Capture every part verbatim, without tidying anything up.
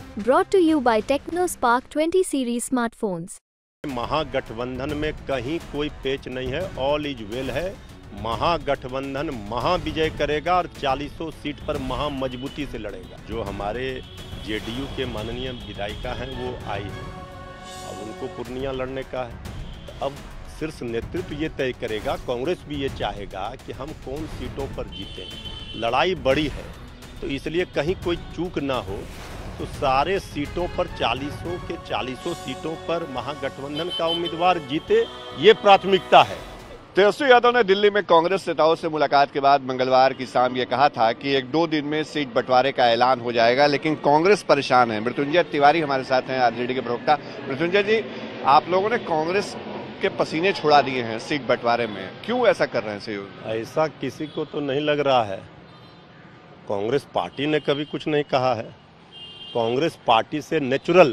Brought to you by TechnoSpark twenty series smartphones. Mahagathbandhan में कहीं कोई पेच नहीं है, ऑल इज वेल है। महागठबंधन महाविजय करेगा और चालीसों सीट पर महा मजबूती से लड़ेगा। जो हमारे जेडीयू के माननीय विधायिका हैं वो आई है, अब उनको पूर्णिया लड़ने का है। तो अब शीर्ष नेतृत्व ये तय करेगा, कांग्रेस भी ये चाहेगा कि हम कौन सीटों पर जीतें। लड़ाई बड़ी है, तो इसलिए कहीं कोई चूक ना हो, तो सारे सीटों पर चालीसों के चालीसों सीटों पर महागठबंधन का उम्मीदवार जीते, ये प्राथमिकता है। तेजस्वी यादव ने दिल्ली में कांग्रेस नेताओं से मुलाकात के बाद मंगलवार की शाम ये कहा था कि एक दो दिन में सीट बंटवारे का ऐलान हो जाएगा, लेकिन कांग्रेस परेशान है। मृत्युंजय तिवारी हमारे साथ हैं, आरजेडी के प्रवक्ता। मृत्युंजय जी, आप लोगों ने कांग्रेस के पसीने छुड़ा दिए हैं सीट बंटवारे में, क्यों ऐसा कर रहे हैं सहयोगी? ऐसा किसी को तो नहीं लग रहा है। कांग्रेस पार्टी ने कभी कुछ नहीं कहा है। कांग्रेस पार्टी से नेचुरल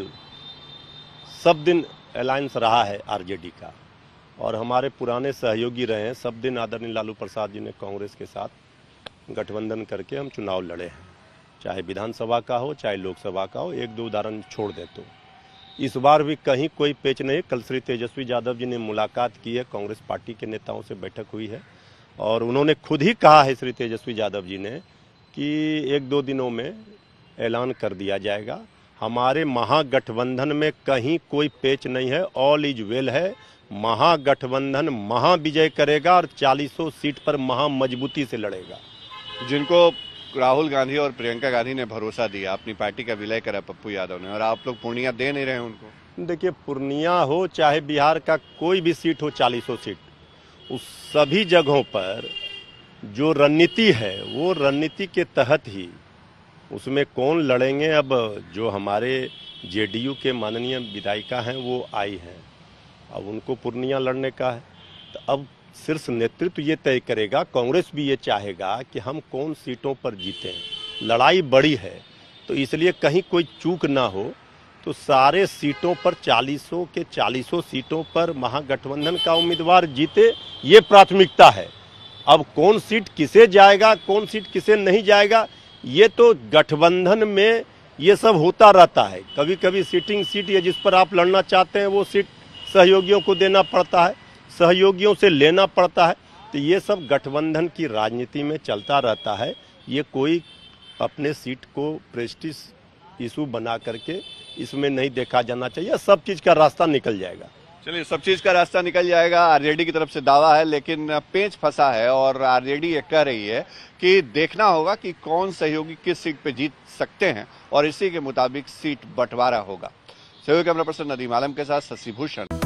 सब दिन अलायंस रहा है आरजेडी का, और हमारे पुराने सहयोगी रहे हैं। सब दिन आदरणीय लालू प्रसाद जी ने कांग्रेस के साथ गठबंधन करके हम चुनाव लड़े हैं, चाहे विधानसभा का हो चाहे लोकसभा का हो। एक दो उदाहरण छोड़ दे तो इस बार भी कहीं कोई पेच नहीं। कल श्री तेजस्वी यादव जी ने मुलाकात की है, कांग्रेस पार्टी के नेताओं से बैठक हुई है, और उन्होंने खुद ही कहा है श्री तेजस्वी यादव जी ने कि एक दो दिनों में ऐलान कर दिया जाएगा। हमारे महागठबंधन में कहीं कोई पेच नहीं है, ऑल इज वेल है। महागठबंधन महाविजय करेगा और चालीसों सीट पर महा मजबूती से लड़ेगा। जिनको राहुल गांधी और प्रियंका गांधी ने भरोसा दिया, अपनी पार्टी का विलय करा पप्पू यादव ने, और आप लोग पूर्णिया दे नहीं रहे उनको। देखिए, पूर्णिया हो चाहे बिहार का कोई भी सीट हो, चालीसों सीट, उस सभी जगहों पर जो रणनीति है वो रणनीति के तहत ही उसमें कौन लड़ेंगे। अब जो हमारे जेडीयू के माननीय विधायिका हैं वो आई हैं, अब उनको पूर्णिया लड़ने का है। तो अब शीर्ष नेतृत्व ये तय करेगा, कांग्रेस भी ये चाहेगा कि हम कौन सीटों पर जीतें। लड़ाई बड़ी है, तो इसलिए कहीं कोई चूक ना हो, तो सारे सीटों पर चालीसों के चालीसों सीटों पर महागठबंधन का उम्मीदवार जीते, ये प्राथमिकता है। अब कौन सीट किसे जाएगा, कौन सीट किसे नहीं जाएगा, ये तो गठबंधन में ये सब होता रहता है। कभी कभी सीटिंग सीट या जिस पर आप लड़ना चाहते हैं वो सीट सहयोगियों को देना पड़ता है, सहयोगियों से लेना पड़ता है। तो ये सब गठबंधन की राजनीति में चलता रहता है। ये कोई अपने सीट को प्रेस्टीज इशू बना करके इसमें नहीं देखा जाना चाहिए। सब चीज़ का रास्ता निकल जाएगा। चलिए, सब चीज का रास्ता निकल जाएगा, आरजेडी की तरफ से दावा है, लेकिन पेंच फंसा है और आरजेडी ये कह रही है कि देखना होगा कि कौन सहयोगी किस सीट पे जीत सकते हैं और इसी के मुताबिक सीट बंटवारा होगा। सहयोगी कैमरा पर्सन नदीम आलम के साथ शशि भूषण।